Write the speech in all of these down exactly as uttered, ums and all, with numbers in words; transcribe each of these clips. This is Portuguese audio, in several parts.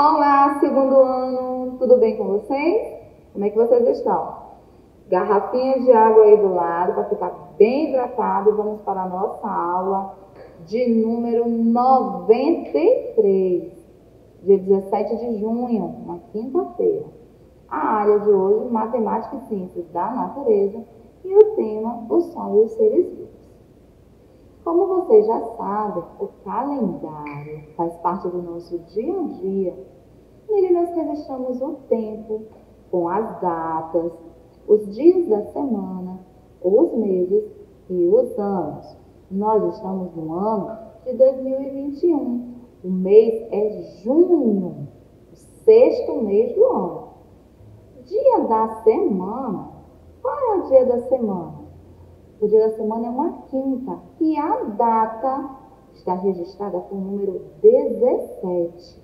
Olá, segundo ano, tudo bem com vocês? Como é que vocês estão? Garrafinha de água aí do lado para ficar bem hidratado e vamos para a nossa aula de número noventa e três, dia dezessete de junho, uma quinta-feira. A área de hoje, Matemática e Ciências da Natureza, e o tema, o Sol e os seres vivos. Como vocês já sabem, o calendário faz parte do nosso dia a dia. Nele nós registramos o tempo com as datas, os dias da semana, os meses e os anos. Nós estamos no ano de dois mil e vinte e um. O mês é junho, o sexto mês do ano. Dia da semana. Qual é o dia da semana? O dia da semana é uma quinta e a data está registrada com o número dezessete.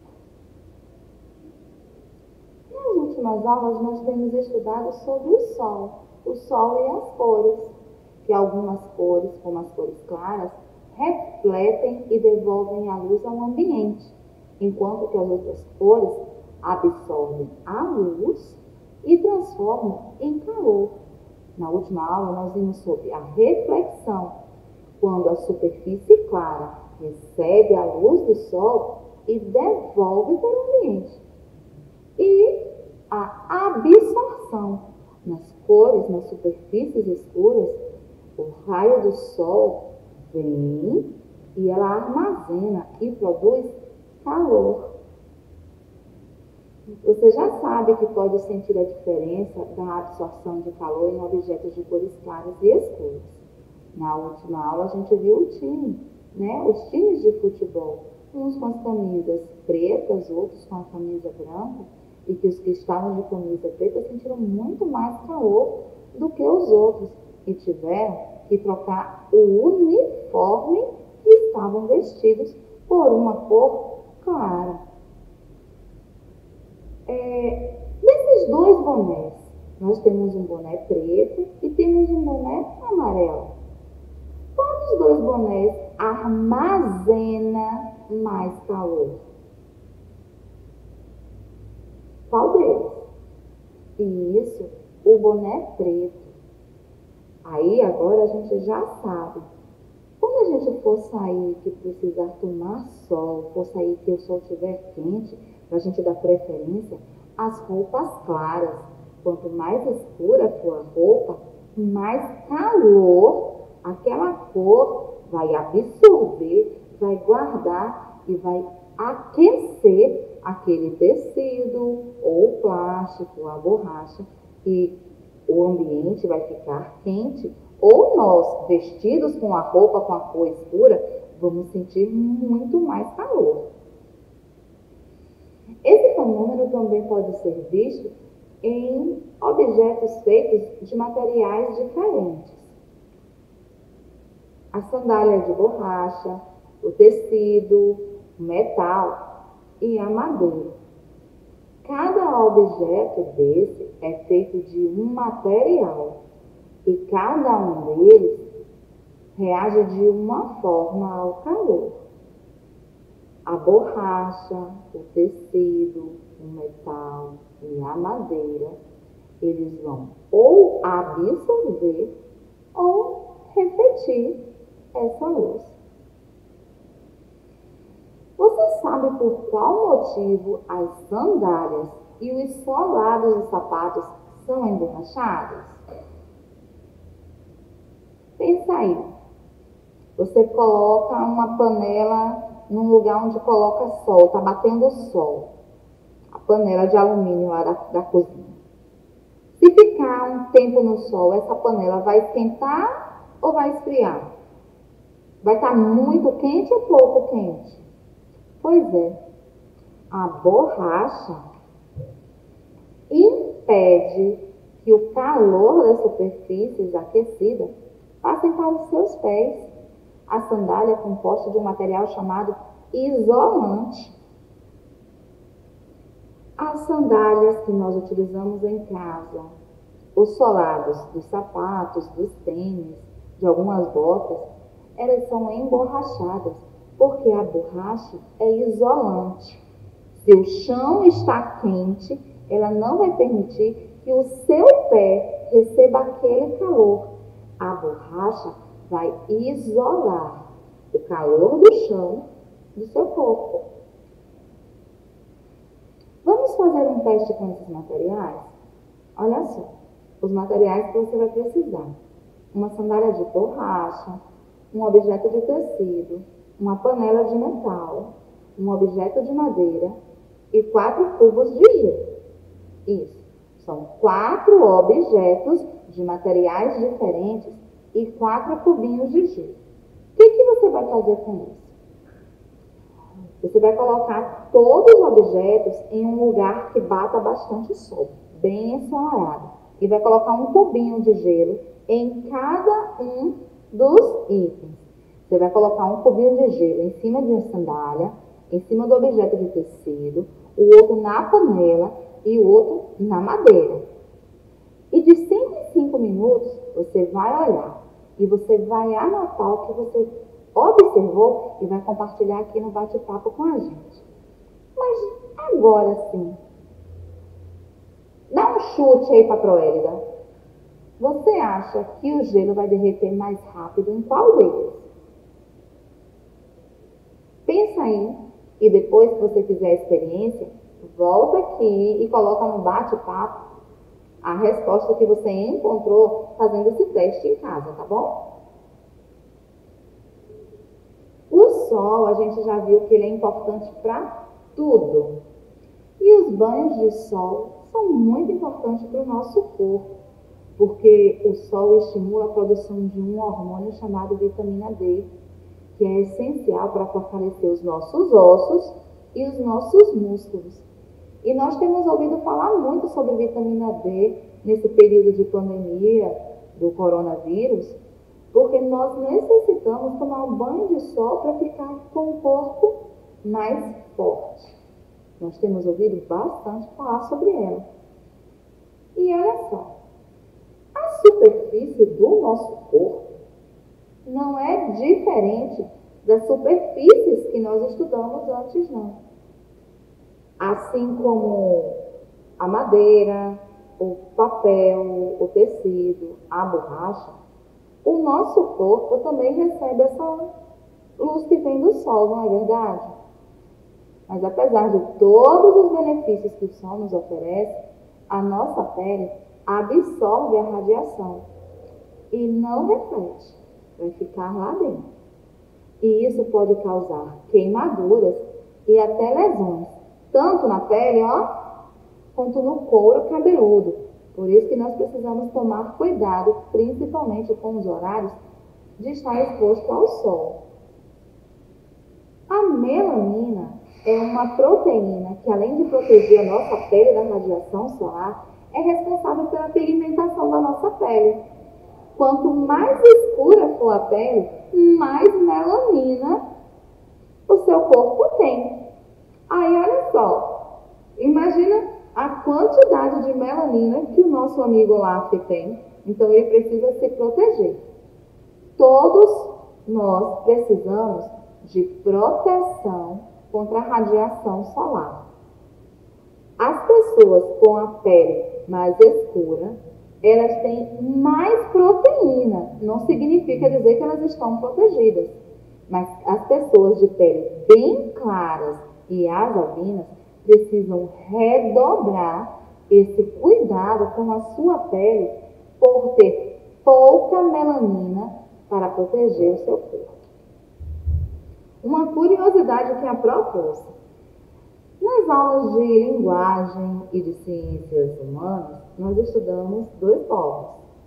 Nas últimas aulas nós temos estudado sobre o Sol, o Sol e as cores, que algumas cores, como as cores claras, refletem e devolvem a luz ao ambiente, enquanto que as outras cores absorvem a luz e transformam em calor. Na última aula, nós vimos sobre a reflexão, quando a superfície clara recebe a luz do sol e devolve para o ambiente. E a absorção, nas cores, nas superfícies escuras, o raio do sol vem e ela armazena e produz calor. Você já sabe que pode sentir a diferença da absorção de calor em objetos de cores claras e escuras. Na última aula a gente viu o time, né? Os times de futebol, uns com as camisas pretas, outros com a camisa branca, e que os que estavam de camisa preta sentiram muito mais calor do que os outros e tiveram que trocar o uniforme que estavam vestidos por uma cor clara. É, desses dois bonés, nós temos um boné preto e temos um boné amarelo. Qual dos dois bonés armazena mais calor? Qual deles? E isso, o boné preto. Aí agora a gente já sabe. Quando a gente for sair que precisar tomar sol, for sair que o sol estiver quente, para a gente dar preferência às roupas claras. Quanto mais escura for a roupa, mais calor aquela cor vai absorver, vai guardar e vai aquecer aquele tecido, ou o plástico, a borracha, e o ambiente vai ficar quente, ou nós, vestidos com a roupa com a cor escura, vamos sentir muito mais calor. Esse fenômeno também pode ser visto em objetos feitos de materiais diferentes. A sandália de borracha, o tecido, o metal e a madeira. Cada objeto desse é feito de um material e cada um deles reage de uma forma ao calor. A borracha, o tecido, o metal e a madeira, eles vão ou absorver ou refletir essa luz. Você sabe por qual motivo as sandálias e os solados dos sapatos são emborrachados? Pensa aí. Você coloca uma panela num lugar onde coloca sol, está batendo sol. A panela de alumínio lá da, da cozinha. Se ficar um tempo no sol, essa panela vai esquentar ou vai esfriar? Vai estar muito quente ou pouco quente? Pois é, a borracha impede que o calor das superfícies aquecidas passem para os seus pés. A sandália é composta de um material chamado isolante. As sandálias que nós utilizamos em casa, os solados dos sapatos, dos tênis, de algumas botas, elas são emborrachadas, porque a borracha é isolante. Se o chão está quente, ela não vai permitir que o seu pé receba aquele calor. A borracha vai isolar o calor do chão do seu corpo. Vamos fazer um teste com esses materiais? Olha só, os materiais que você vai precisar. Uma sandália de borracha, um objeto de tecido, uma panela de metal, um objeto de madeira e quatro cubos de gelo. Isso, são quatro objetos de materiais diferentes e quatro cubinhos de gelo. O que, que você vai fazer com isso? Você vai colocar todos os objetos em um lugar que bata bastante sol, bem ensolarado. E vai colocar um cubinho de gelo em cada um dos itens. Você vai colocar um cubinho de gelo em cima de uma sandália, em cima do objeto de tecido, o outro na panela e o outro na madeira. E de cinco em cinco minutos, você vai olhar e você vai anotar o que você observou e vai compartilhar aqui no bate-papo com a gente. Mas agora sim, dá um chute aí para a Proélida. Você acha que o gelo vai derreter mais rápido em qual deles? Pensa aí e depois que você fizer a experiência, volta aqui e coloca no bate-papo a resposta que você encontrou fazendo esse teste em casa, tá bom? O sol, a gente já viu que ele é importante para tudo. E os banhos de sol são muito importantes para o nosso corpo, porque o sol estimula a produção de um hormônio chamado vitamina D, que é essencial para fortalecer os nossos ossos e os nossos músculos. E nós temos ouvido falar muito sobre vitamina D nesse período de pandemia do coronavírus, porque nós necessitamos tomar um banho de sol para ficar com o corpo mais forte. Nós temos ouvido bastante falar sobre ela. E olha só, a superfície do nosso corpo não é diferente das superfícies que nós estudamos antes, não. Assim como a madeira, o papel, o tecido, a borracha, o nosso corpo também recebe essa luz que vem do sol, não é verdade? Mas apesar de todos os benefícios que o sol nos oferece, a nossa pele absorve a radiação e não reflete, vai ficar lá dentro. E isso pode causar queimaduras e até lesões, tanto na pele, ó, quanto no couro cabeludo. Por isso que nós precisamos tomar cuidado, principalmente com os horários de estar exposto ao sol. A melanina é uma proteína que, além de proteger a nossa pele da radiação solar, é responsável pela pigmentação da nossa pele. Quanto mais escura for a pele, mais melanina o seu corpo tem. Aí, olha só, imagina a quantidade de melanina que o nosso amigo Olaf tem. Então, ele precisa se proteger. Todos nós precisamos de proteção contra a radiação solar. As pessoas com a pele mais escura, elas têm mais proteína. Não significa dizer que elas estão protegidas. Mas as pessoas de pele bem claras e azavinas precisam redobrar esse cuidado com a sua pele por ter pouca melanina para proteger o seu corpo. Uma curiosidade que a propôs. Nas aulas de linguagem e de ciências humanas, nós estudamos dois povos.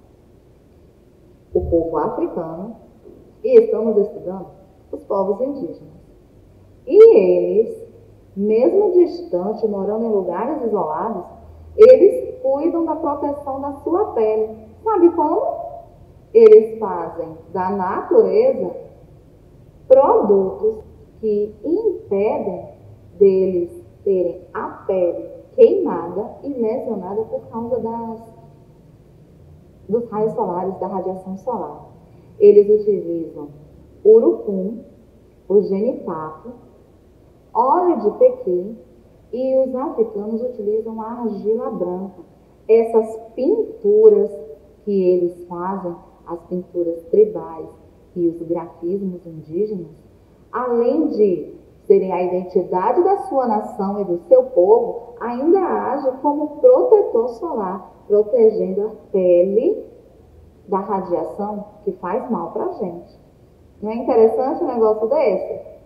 O povo africano e estamos estudando os povos indígenas. E eles, mesmo distante, morando em lugares isolados, eles cuidam da proteção da sua pele. Sabe como? Eles fazem da natureza produtos que impedem deles terem a pele queimada e lesionada por causa das, dos raios solares, da radiação solar. Eles utilizam urucum, o genipapo, óleo de pequi E os africanos utilizam a argila branca. Essas pinturas que eles fazem, as pinturas tribais e os grafismos indígenas, além de serem a identidade da sua nação e do seu povo, ainda age como protetor solar, protegendo a pele da radiação que faz mal para a gente. Não é interessante um negócio desse?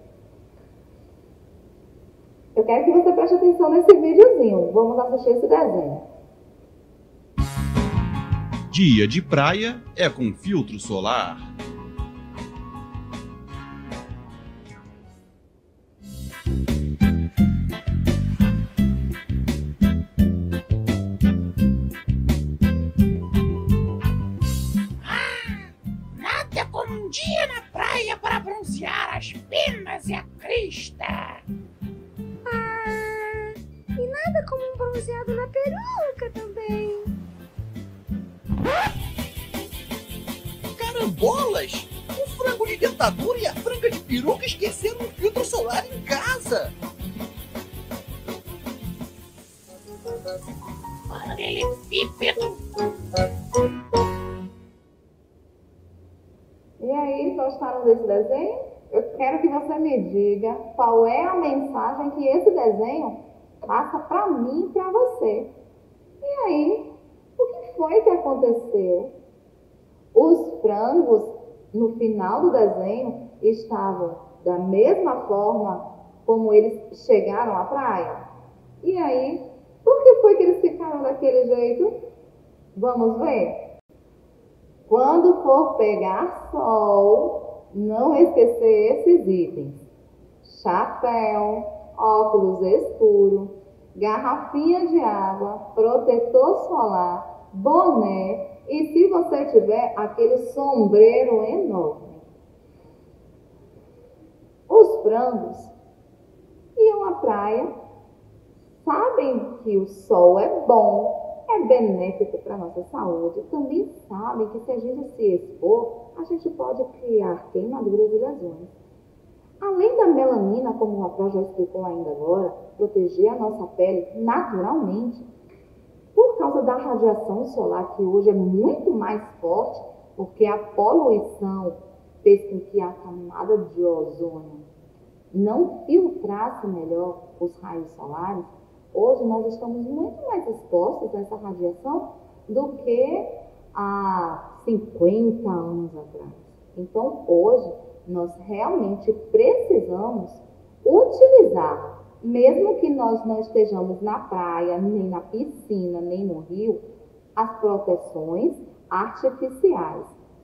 Eu quero que você preste atenção nesse videozinho. Vamos assistir esse desenho. Dia de praia é com filtro solar. Nada como um dia na praia para bronzear as penas e a crista. Ah, e nada como um bronzeado na peruca também. Carambolas! O frango de dentadura e a franga de peruca esqueceram um filtro solar em casa. Paralelepípedo. E aí, gostaram desse desenho? Eu quero que você me diga qual é a mensagem que esse desenho passa para mim e para você. E aí, o que foi que aconteceu? Os frangos, no final do desenho, estavam da mesma forma como eles chegaram à praia? E aí, por que foi que eles ficaram daquele jeito? Vamos ver? Quando for pegar sol, não esquecer esses itens: chapéu, óculos escuro, garrafinha de água, protetor solar, boné e, se você tiver, aquele sombreiro enorme. Os frangos iam à praia, sabem que o sol é bom, é benéfico para a nossa saúde, também sabem que se a gente se expor, a gente pode criar queimaduras e lesões. Além da melanina, como a Pró já explicou ainda agora, proteger a nossa pele naturalmente, por causa da radiação solar, que hoje é muito mais forte, porque a poluição fez com que a camada de ozônio não filtrasse melhor os raios solares. Hoje nós estamos muito mais expostos a essa radiação do que há cinquenta anos atrás. Então, hoje, nós realmente precisamos utilizar, mesmo que nós não estejamos na praia, nem na piscina, nem no rio, as proteções artificiais.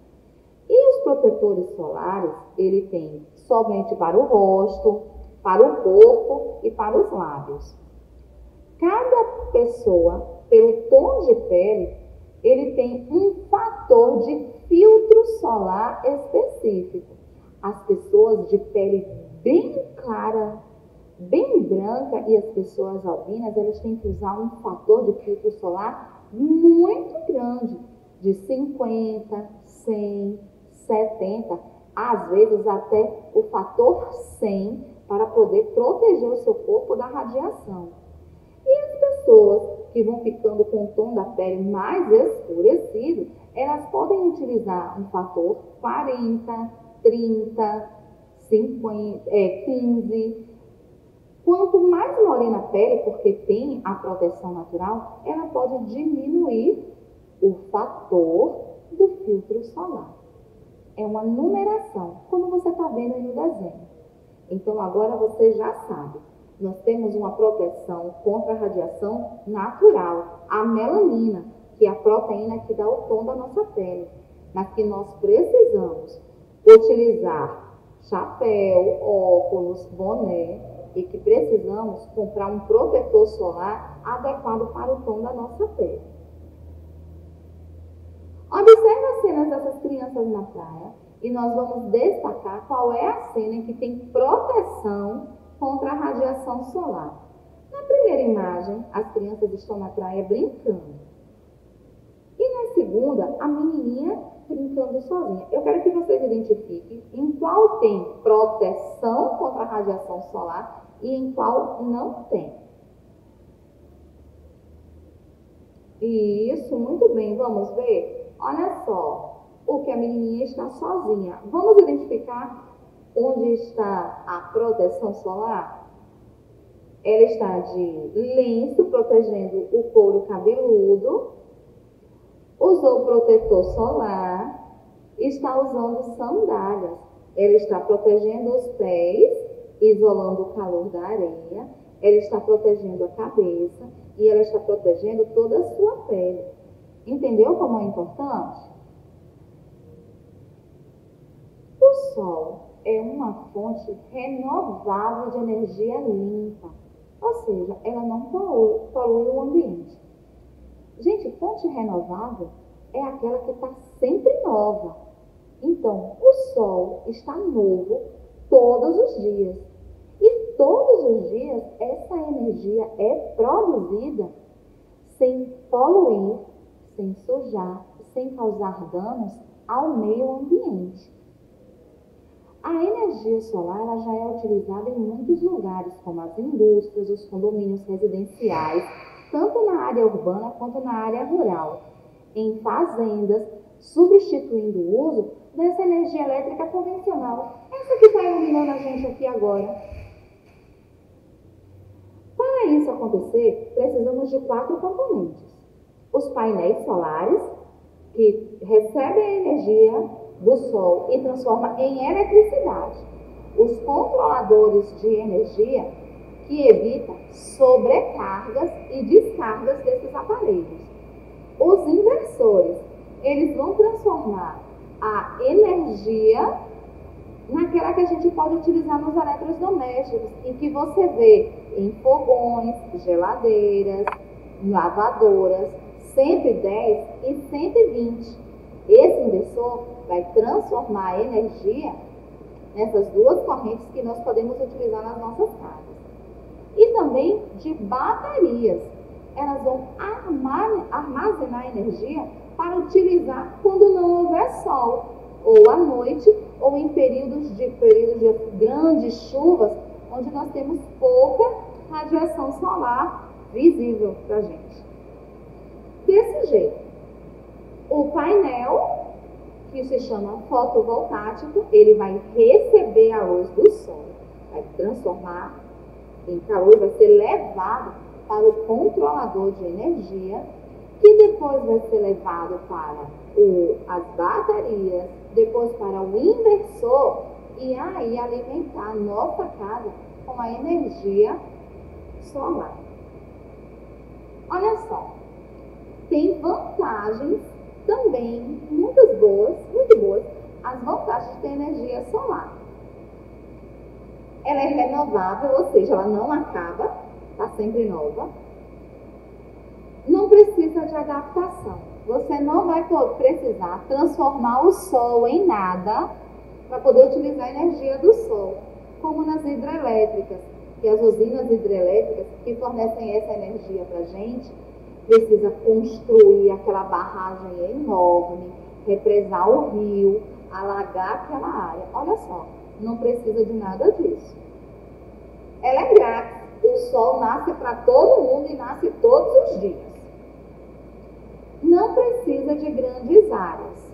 E os protetores solares, ele tem somente para o rosto, para o corpo e para os lábios. Cada pessoa, pelo tom de pele, ele tem um fator de filtro solar específico. As pessoas de pele bem clara, bem branca e as pessoas albinas, elas têm que usar um fator de filtro solar muito grande, de cinquenta, cem, setenta, às vezes até o fator cem, para poder proteger o seu corpo da radiação. E as pessoas que vão ficando com o tom da pele mais escurecido, elas podem utilizar um fator quarenta, trinta, cinquenta, é, quinze. Quanto mais morena a pele, porque tem a proteção natural, ela pode diminuir o fator do filtro solar. É uma numeração, como você está vendo aí no desenho. Então agora você já sabe. Nós temos uma proteção contra a radiação natural, a melanina, que é a proteína que dá o tom da nossa pele, mas que nós precisamos utilizar chapéu, óculos, boné e que precisamos comprar um protetor solar adequado para o tom da nossa pele. Observe as cenas dessas crianças na praia e nós vamos destacar qual é a cena em que tem proteção contra a radiação solar. Na primeira imagem, as crianças estão na praia brincando. E na segunda, a menininha brincando sozinha. Eu quero que vocês identifiquem em qual tem proteção contra a radiação solar e em qual não tem. Isso, muito bem. Vamos ver? Olha só, o que a menininha está sozinha. Vamos identificar onde está a proteção solar? Ela está de lenço, protegendo o couro cabeludo. Usou protetor solar. Está usando sandálias. Ela está protegendo os pés, isolando o calor da areia. Ela está protegendo a cabeça e ela está protegendo toda a sua pele. Entendeu como é importante? O sol é uma fonte renovável de energia limpa, ou seja, ela não polui, polui o ambiente. Gente, fonte renovável é aquela que está sempre nova. Então, o sol está novo todos os dias. E todos os dias, essa energia é produzida sem poluir, sem sujar, sem causar danos ao meio ambiente. A energia solar ela já é utilizada em muitos lugares, como as indústrias, os condomínios residenciais, tanto na área urbana quanto na área rural, em fazendas, substituindo o uso dessa energia elétrica convencional, essa que está iluminando a gente aqui agora. Para isso acontecer, precisamos de quatro componentes. Os painéis solares, que recebem a energia do sol e transformam em eletricidade. Os controladores de energia, que evitam sobrecargas e descargas desses aparelhos. Os inversores, eles vão transformar a energia naquela que a gente pode utilizar nos eletrodomésticos e que você vê em fogões, geladeiras, lavadoras, cento e dez e cento e vinte. Esse inversor vai transformar a energia nessas duas correntes que nós podemos utilizar nas nossas casas. E também de baterias. Elas vão armazenar energia para utilizar quando não houver sol, ou à noite, ou em períodos de, períodos de grandes chuvas, onde nós temos pouca radiação solar visível para a gente. Desse jeito, o painel, que se chama fotovoltaico, ele vai receber a luz do sol, vai transformar em calor e vai ser levado para o controlador de energia, que depois vai ser levado para o, as baterias, depois para o inversor e aí alimentar a nossa casa com a energia solar. Olha só, tem vantagens também, muitas boas, muito boas, as vantagens de ter energia solar. Ela é renovável, ou seja, ela não acaba, está sempre nova. Não precisa de adaptação. Você não vai precisar transformar o sol em nada para poder utilizar a energia do sol, como nas hidrelétricas, que as usinas hidrelétricas que fornecem essa energia para a gente, precisa construir aquela barragem enorme, represar o rio, alagar aquela área. Olha só, não precisa de nada disso. Ela é grátis. O sol nasce para todo mundo e nasce todos os dias. Não precisa de grandes áreas.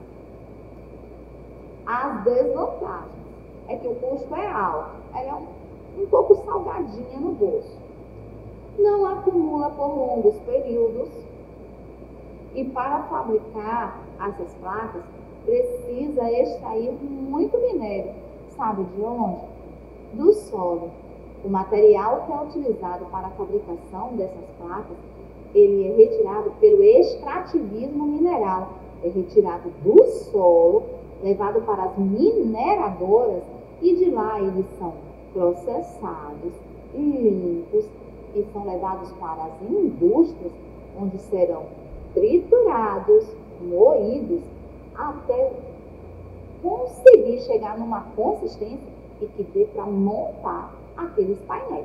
As desvantagens é que o custo é alto. Ela é um, um pouco salgadinha no bolso. Não acumula por longos períodos. E para fabricar essas placas, precisa extrair muito minério. Sabe de onde? Do solo. O material que é utilizado para a fabricação dessas placas, ele é retirado pelo extrativismo mineral. É retirado do solo, levado para as mineradoras e de lá eles são processados, limpos e são levados para as indústrias, onde serão triturados, moídos, até conseguir chegar numa consistência e que dê para montar aqueles painéis.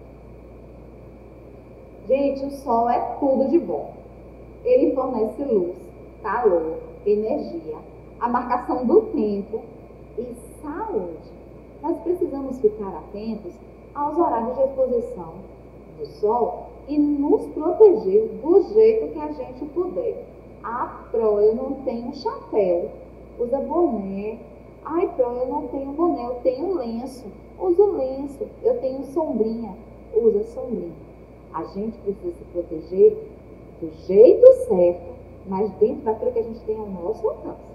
Gente, o sol é tudo de bom. Ele fornece luz, calor, energia, a marcação do tempo e saúde. Nós precisamos ficar atentos aos horários de exposição do sol e nos proteger do jeito que a gente puder. Ah, Pro, eu não tenho chapéu, usa boné. Ai, Pro, eu não tenho boné, eu tenho lenço, usa o lenço. Eu tenho sombrinha, usa sombrinha. A gente precisa se proteger do jeito certo, mas dentro daquilo que a gente tem ao nosso alcance.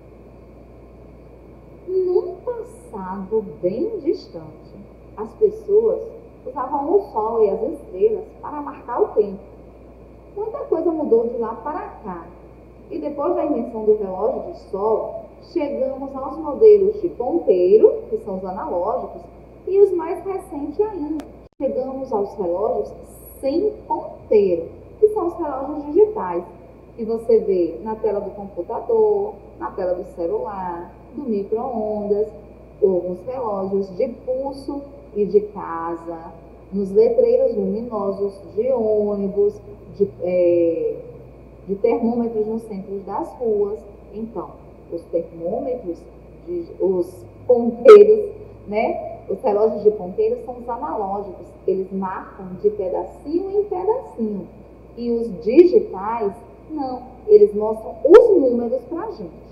Num passado bem distante, as pessoas usavam o sol e as estrelas para marcar o tempo. Muita coisa mudou de lá para cá. E depois da invenção do relógio de sol, chegamos aos modelos de ponteiro, que são os analógicos, e os mais recentes ainda. Chegamos aos relógios sem ponteiro, que são os relógios digitais, que você vê na tela do computador, na tela do celular, do micro-ondas, ou os relógios de pulso e de casa, nos letreiros luminosos de ônibus, de, é, de termômetros nos centros das ruas. Então, os termômetros, de, os ponteiros, né? Os relógios de ponteiro são os analógicos, eles marcam de pedacinho em pedacinho. E os digitais, não, eles mostram os números para a gente.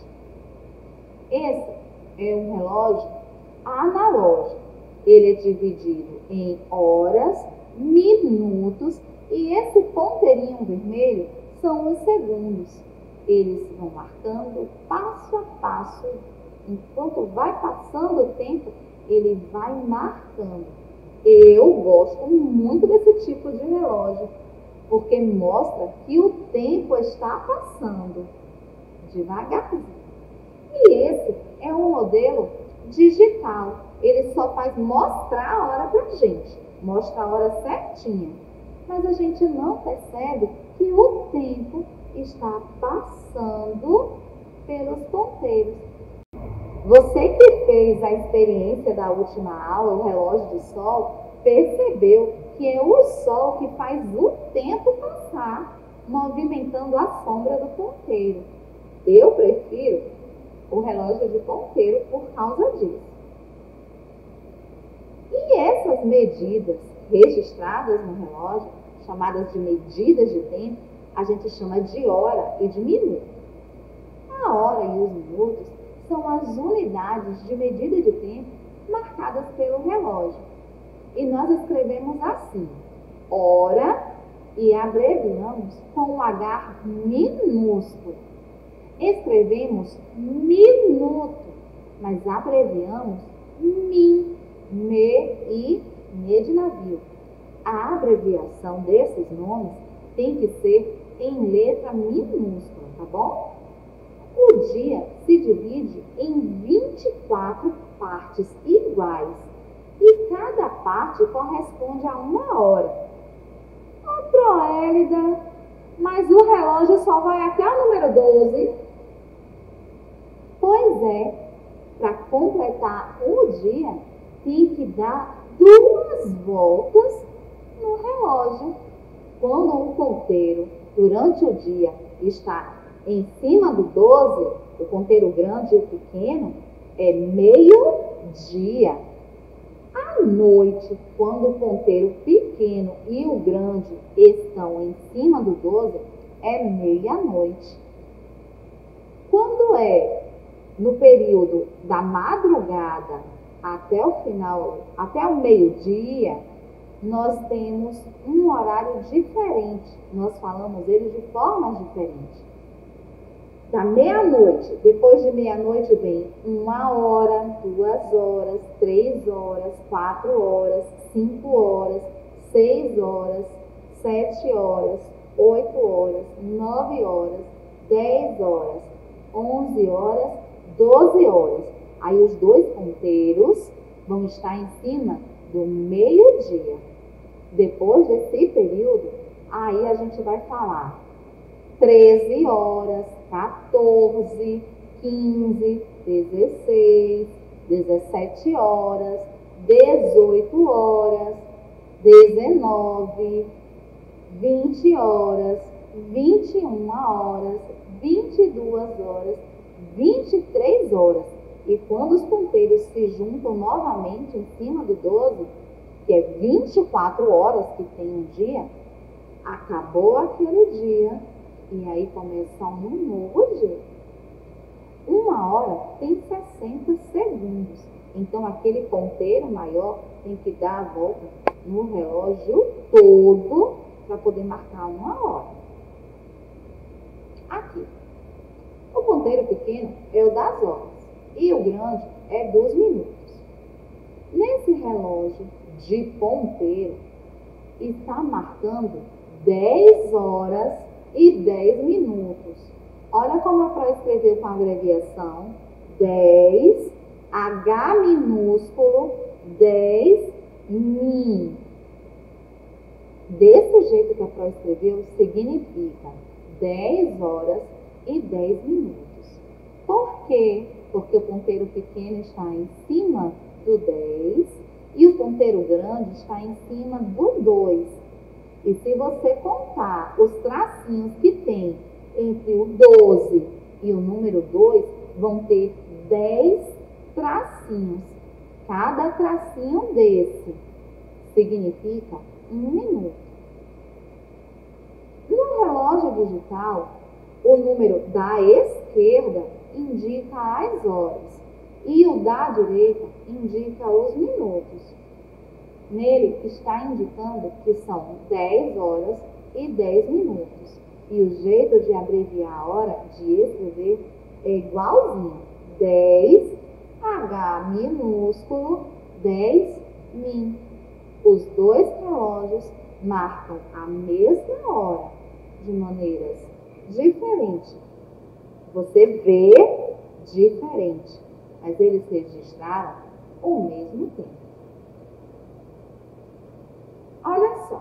Esse é um relógio analógico. Ele é dividido em horas, minutos, e esse ponteirinho vermelho são os segundos. Eles vão marcando passo a passo. Enquanto vai passando o tempo, ele vai marcando. Eu gosto muito desse tipo de relógio, porque mostra que o tempo está passando devagarzinho. E esse é um modelo digital. Ele só faz mostrar a hora pra gente, mostra a hora certinha. Mas a gente não percebe que o tempo está passando pelos ponteiros. Você que fez a experiência da última aula, o relógio de sol, percebeu que é o sol que faz o tempo passar, movimentando a sombra do ponteiro. Eu prefiro o relógio de ponteiro por causa disso. E essas medidas registradas no relógio, chamadas de medidas de tempo, a gente chama de hora e de minuto. A hora e os minutos são as unidades de medida de tempo marcadas pelo relógio. E nós escrevemos assim, hora, e abreviamos com o H minúsculo. Escrevemos minuto, mas abreviamos min, me e me de navio. A abreviação desses nomes tem que ser em letra minúscula, tá bom? O dia se divide em vinte e quatro partes iguais e cada parte corresponde a uma hora. Ô, Proélida, mas o relógio só vai até o número doze? Pois é, para completar o dia, tem que dar duas voltas no relógio. Quando um ponteiro, durante o dia, está em cima do doze, o ponteiro grande e o pequeno, é meio-dia. À noite, quando o ponteiro pequeno e o grande estão em cima do doze, é meia-noite. Quando é no período da madrugada até o final, até o meio-dia, nós temos um horário diferente. Nós falamos ele de formas diferentes. Da meia-noite, depois de meia-noite vem uma hora, duas horas, três horas, quatro horas, cinco horas, seis horas, sete horas, oito horas, nove horas, dez horas, onze horas, doze horas. Aí os dois ponteiros vão estar em cima do meio-dia. Depois desse período, aí a gente vai falar treze horas, quatorze, quinze, dezesseis, dezessete horas, dezoito horas, dezenove, vinte horas, vinte e uma horas, vinte e duas horas, vinte e três horas. E quando os ponteiros se juntam novamente em cima do doze, que é vinte e quatro horas que tem um dia, acabou aquele dia e aí começa um novo dia. Uma hora tem sessenta segundos. Então, aquele ponteiro maior tem que dar a volta no relógio todo para poder marcar uma hora. Aqui. O ponteiro pequeno é o das horas e o grande é dos minutos. Nesse relógio de ponteiro está marcando dez horas e dez minutos. Olha como a Pro escreveu com a abreviação dez, H minúsculo, dez, min. Desse jeito que a Pro escreveu, significa dez horas e dez minutos. Por quê? Porque o ponteiro pequeno está em cima do dez e o ponteiro grande está em cima do dois. E se você contar os tracinhos que tem entre o doze e o número dois, vão ter dez tracinhos. Cada tracinho desse significa um minuto. No relógio digital, o número da esquerda indica as horas e o da direita indica os minutos. Nele está indicando que são dez horas e dez minutos. E o jeito de abreviar a hora de escrever é igualzinho. dez, H minúsculo, dez, min. Os dois relógios marcam a mesma hora de maneiras diferentes. Você vê diferente, mas eles registraram o mesmo tempo. Olha só,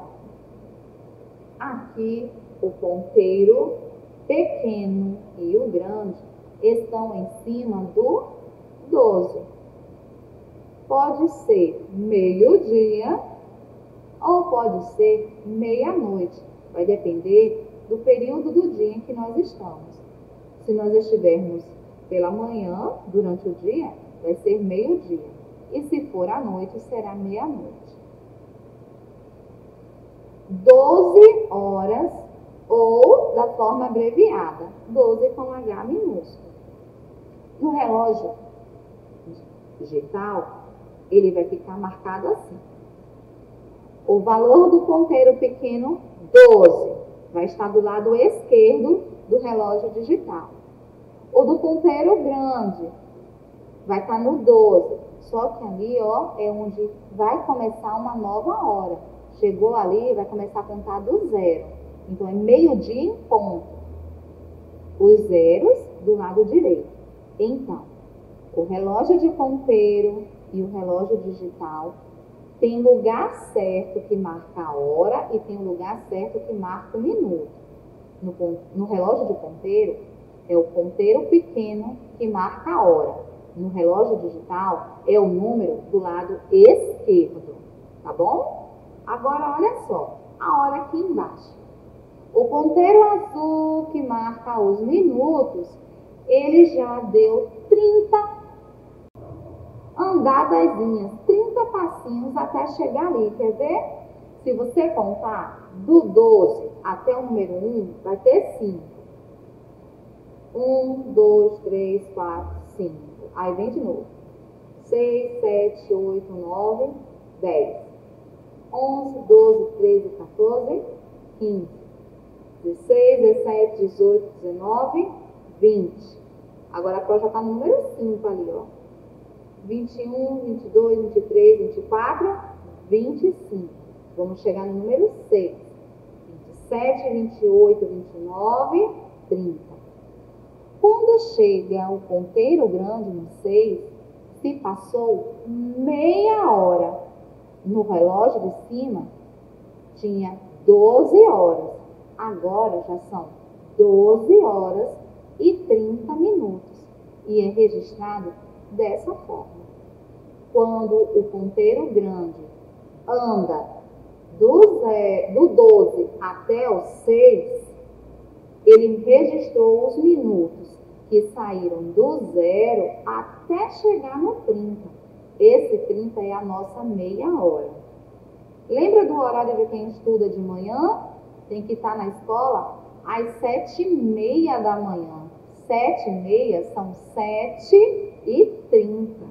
aqui o ponteiro pequeno e o grande estão em cima do doze. Pode ser meio-dia ou pode ser meia-noite. Vai depender do período do dia em que nós estamos. Se nós estivermos pela manhã, durante o dia, vai ser meio-dia. E se for à noite, será meia-noite. doze horas ou da forma abreviada, doze com H minúsculo. No relógio digital, ele vai ficar marcado assim. O valor do ponteiro pequeno, doze, vai estar do lado esquerdo do relógio digital. O do ponteiro grande vai estar no doze, só que ali, ó, é onde vai começar uma nova hora. Chegou ali, vai começar a contar do zero. Então, é meio-dia em ponto. Os zeros do lado direito. Então, o relógio de ponteiro e o relógio digital tem lugar certo que marca a hora e tem lugar certo que marca o minuto. No, no relógio de ponteiro, é o ponteiro pequeno que marca a hora. No relógio digital, é o número do lado esquerdo. Tá bom? Agora, olha só, a hora aqui embaixo. O ponteiro azul que marca os minutos, ele já deu trinta andadazinhas, trinta passinhos até chegar ali. Quer ver? Se você contar do doze até o número um, vai ter cinco. um, dois, três, quatro, cinco. Aí vem de novo. seis, sete, oito, nove, dez. onze, doze, treze, quatorze, quinze, dezesseis, dezessete, dezoito, dezenove, vinte. Agora a Pro já está no número cinco ali, ó. vinte e um, vinte e dois, vinte e três, vinte e quatro, vinte e cinco. Vamos chegar no número seis. vinte e sete, vinte e oito, vinte e nove, trinta. Quando chega o ponteiro grande no seis, se passou meia hora. No relógio de cima, tinha doze horas. Agora já são doze horas e trinta minutos. E é registrado dessa forma. Quando o ponteiro grande anda do, zero, do doze até o seis, ele registrou os minutos que saíram do zero até chegar no trinta. Esse trinta é a nossa meia hora. Lembra do horário de quem estuda de manhã? tem que estar na escola às sete e meia da manhã. Sete e meia são sete e trinta.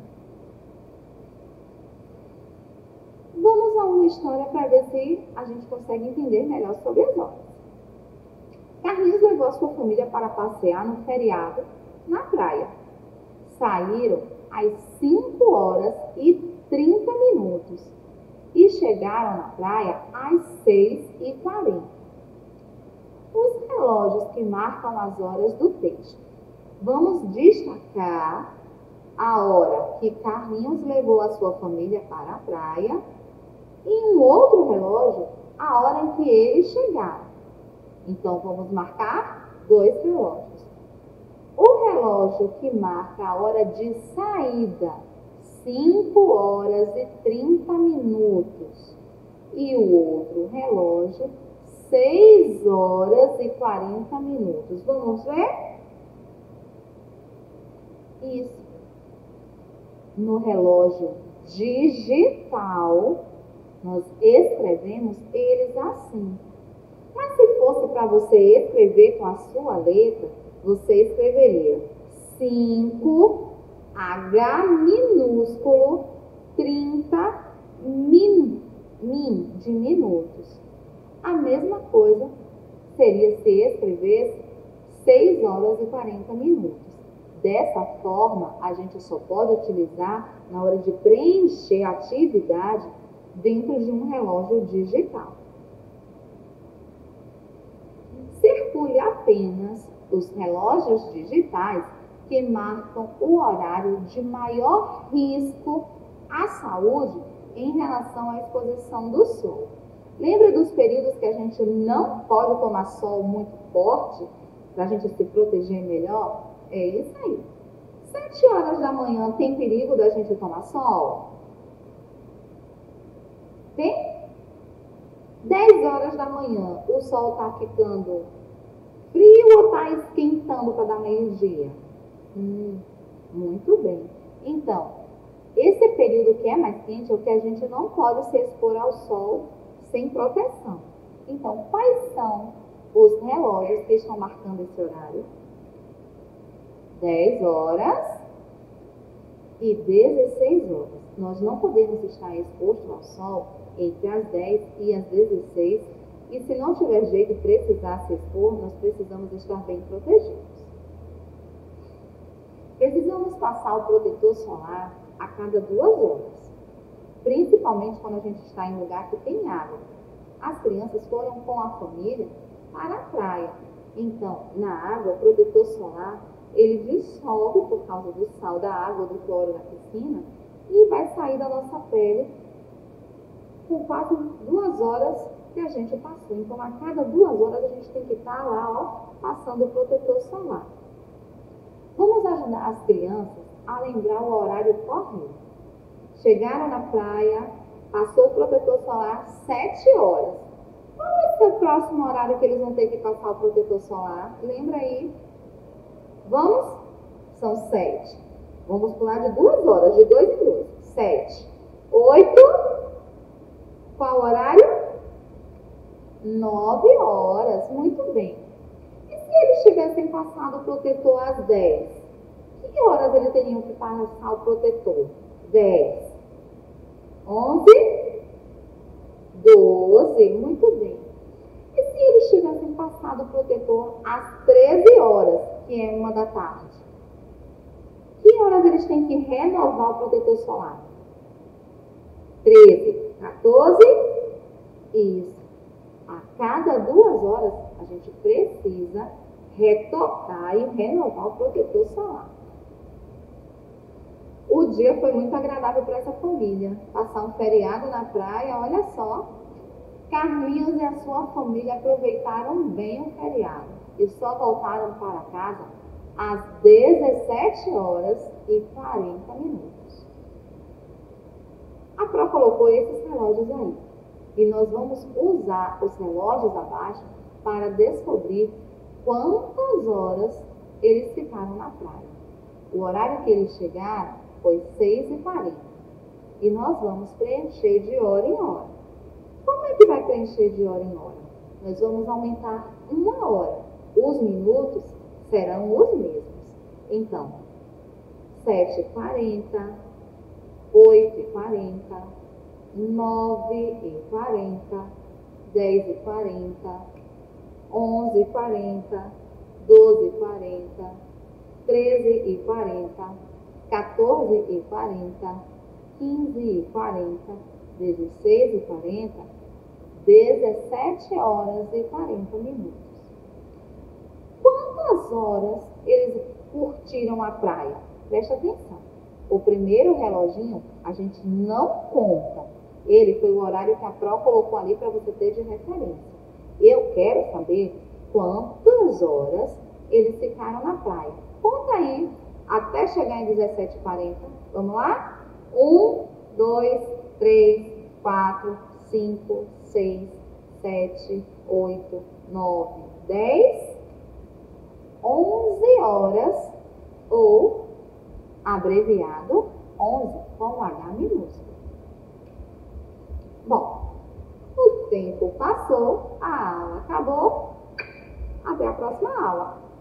Vamos a uma história para ver se a gente consegue entender melhor sobre as horas. Carlinhos levou a sua família para passear no feriado na praia. Saíram às cinco horas e trinta minutos e chegaram na praia às seis e quarenta. Os relógios que marcam as horas do texto. Vamos destacar a hora que Carlinhos levou a sua família para a praia e um outro relógio, a hora em que eles chegaram. Então, vamos marcar dois relógios. O relógio que marca a hora de saída, cinco horas e trinta minutos. E o outro relógio, seis horas e quarenta minutos. Vamos ver? Isso. No relógio digital, nós escrevemos eles assim. Mas se fosse para você escrever com a sua letra, você escreveria cinco, H minúsculo, trinta, min, min, de minutos. A mesma coisa seria se escrevesse seis horas e quarenta minutos. Dessa forma, a gente só pode utilizar na hora de preencher a atividade dentro de um relógio digital. Circule apenas os relógios digitais que marcam o horário de maior risco à saúde em relação à exposição do sol. Lembra dos períodos que a gente não pode tomar sol muito forte para a gente se proteger melhor? É isso aí. Sete horas da manhã tem perigo da gente tomar sol? Tem? Dez horas da manhã o sol está ficando frio ou está esquentando para dar meio-dia? Hum, muito bem. Então, esse período que é mais quente é o que a gente não pode se expor ao sol sem proteção. Então, quais são os relógios que estão marcando esse horário? dez horas e dezesseis horas. Nós não podemos estar expostos ao sol entre as dez e as dezesseis. E se não tiver jeito e precisar se expor, nós precisamos estar bem protegidos. Precisamos passar o protetor solar a cada duas horas, principalmente quando a gente está em lugar que tem água. As crianças foram com a família para a praia. Então, na água, o protetor solar, ele dissolve por causa do sal da água, do cloro da piscina, e vai sair da nossa pele com quase duas horas que a gente passou. Então, a cada duas horas a gente tem que estar lá, ó, passando o protetor solar. Vamos ajudar as crianças a lembrar o horário correto. Chegaram na praia, passou o protetor solar sete horas. Qual vai ser o próximo horário que eles vão ter que passar o protetor solar? Lembra aí? Vamos? São sete. Vamos pular de duas horas, de dois em dois. Sete. Oito. Qual horário? Nove horas. Muito bem. E se eles tivessem passado o protetor às dez? Que horas eles teriam que passar o protetor? Dez. Onze. Doze. Muito bem. E se eles tivessem passado o protetor às treze horas, que é uma da tarde? Que horas eles têm que renovar o protetor solar? treze, quatorze. Isso. A cada duas horas, a gente precisa retocar e renovar o protetor solar. O dia foi muito agradável para essa família. Passar um feriado na praia, olha só. Carlinhos e a sua família aproveitaram bem o feriado e só voltaram para casa às dezessete horas e quarenta minutos. A Pro colocou esses relógios aí e nós vamos usar os relógios abaixo para descobrir quantas horas eles ficaram na praia. O horário que eles chegaram foi seis e quarenta e nós vamos preencher de hora em hora. Como é que vai preencher de hora em hora? nós vamos aumentar uma hora. Os minutos serão os mesmos. Então, sete e quarenta, oito e quarenta, nove e quarenta, dez e quarenta, onze e quarenta, doze e quarenta, treze e quarenta, quatorze e quarenta, quinze e quarenta, dezesseis e quarenta, dezessete horas e quarenta minutos. Quantas horas eles curtiram a praia? Presta atenção. O primeiro reloginho a gente não conta. Ele foi o horário que a Pro colocou ali para você ter de referência. Eu quero saber quantas horas eles ficaram na praia. Conta aí até chegar em dezessete e quarenta. Vamos lá? um, dois, três, quatro, cinco, seis, sete, oito, nove, dez, onze horas, ou abreviado onze com H minúsculo. Bom, o tempo passou, a aula acabou. Até a próxima aula.